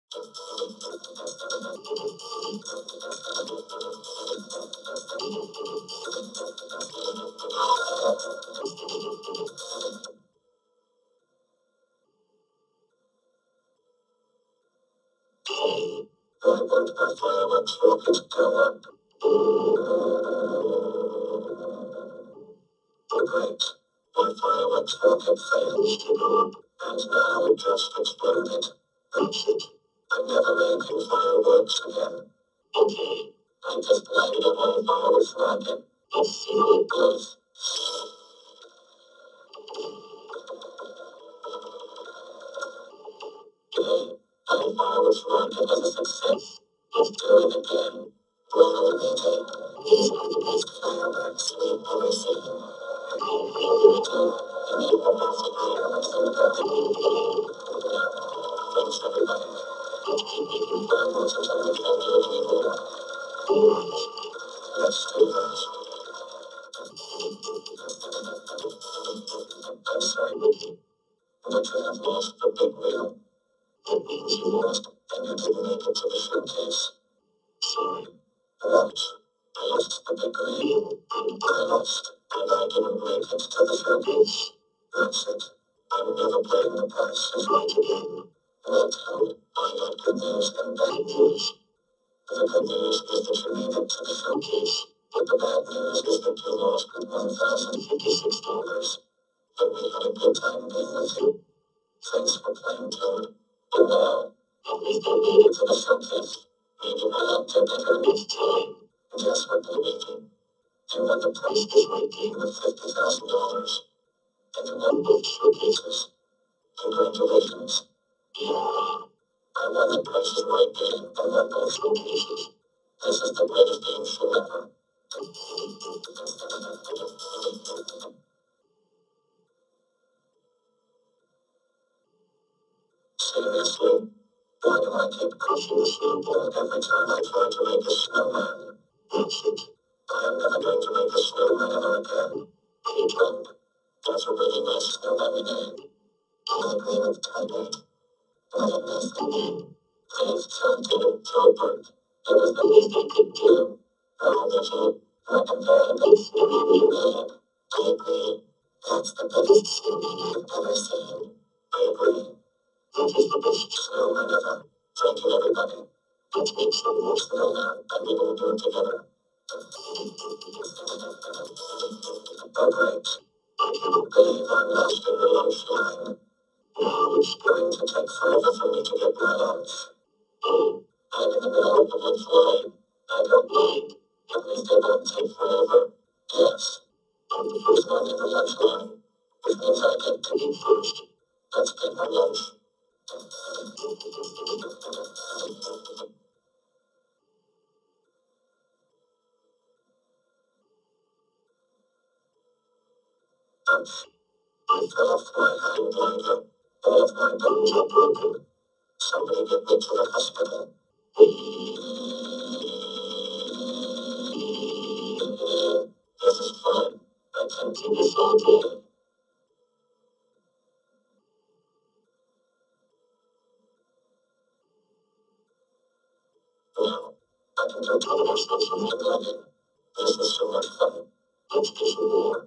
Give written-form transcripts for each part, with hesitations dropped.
Why won't my fireworks rocket go up? Oh great, my fireworks rocket fails to go up, and now it just exploded. That's it. I'm never making fireworks again. Okay, I just lighted up my fireworks rocket. Let's see how it goes. Yay, my fireworks rocket was a success. Let's do it again. Roll the tape. These are the best fireworks we've ever seen. Thanks everybody. Let's do this. I'm sorry, Mickey, but you have lost the big wheel. That means you lost, and you didn't make it to the showcase. Sorry. What? I lost the big wheel, and I lost, and I didn't make it to the showcase. That's it. I'm never playing the Price is Right again. Well, Toad, I got good news and bad news. The good news is that you made it to the showcase, but the bad news is that you lost $1,056. But we had a good time being with you. Thanks for playing, Toad. Oh wow, at least I made it to the showcase. Maybe I'll have to better next time. Guess what, Luigi? You won the Price is Right game with $50,000. And you won both showcases. Congratulations. Yeah. I won the Price is Right game and won both showcases. This is the greatest game show ever. Seriously? Why do I keep crushing the snowball every time I try to make a snowman? That's it. I am never going to make a snowman ever again. Hey, Toad. That's a really nice snowman name. I agree with Toad. What a nice name. Thanks, Toad, Toadbird. It was the least I could do. Oh, did you? What a very good snowman you made. I agree. That's the biggest snowman I've ever seen. I agree. That is the best snowman ever. Thank you, everybody. Let's make some more snowman, and we will do it together. Oh, great. I cannot believe I'm lost in the lunch line. Now it's going to take forever for me to get my lunch. Oh, I'm in the middle of the lunch line. I don't mind. At least it won't take forever. Yes, I'm the first one in the lunch line, which means I get to eat first. Let's get my lunch. I fell off my hang glider. All of my bones are broken. Somebody get me to the hospital. This is fine. I can do this all day. Wow. I can do total steps on my gliding. This is so much fun. Let's do some more.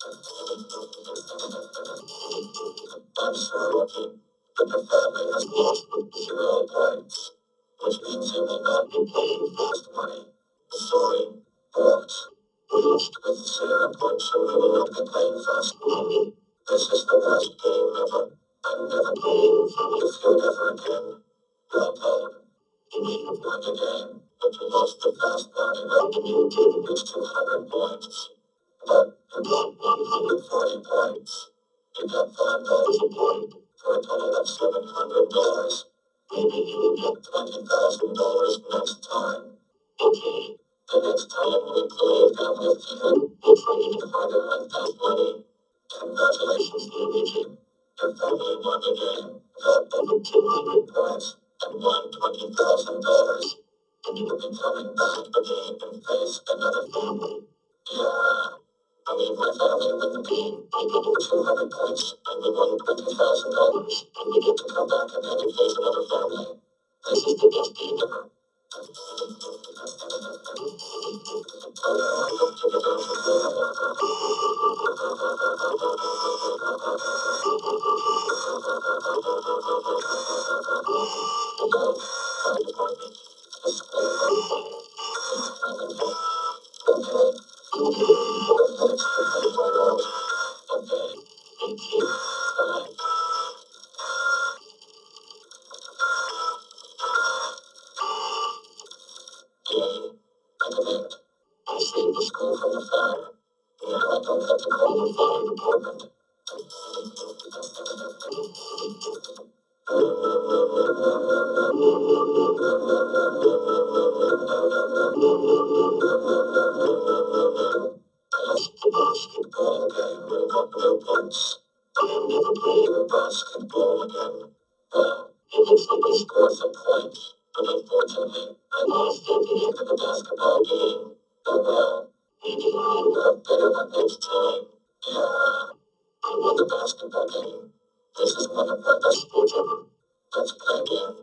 I'm so lucky, but the family has lost with 0 points, which means you will not be paying fast money. Sorry, but we lost with 0 points, so we will not be paying fast money. This is the worst game ever. I'm never playing Family Feud ever again. Well, Toad, you may have won the game, but you lost the fast money round and you didn't reach 200 points. But you got 140 points. You got $5 a point for a total of $700. Maybe you will get $20,000 next time. Okay, the next time we play again with you, we'll try even harder and fast money. Congratulations, Luigi. Your family won the game, got over 200 points, and won $20,000. And you will be coming back again and face another family. Yeah. I mean, my family win the game. I get over 200 points, and we won $20,000, and we get to come back again and face another family. This is the best game ever. I demand. I saved the school from the fire. Now I don't have to call the fire department. Basketball game with no points. I'll never play basketball again. Well, it looks like I scored some points, but unfortunately, I lost at the end of the basketball game. Oh well, maybe I'll work better the next time. Yeah, I won the basketball game. This is one of my best sports ever. Let's play again.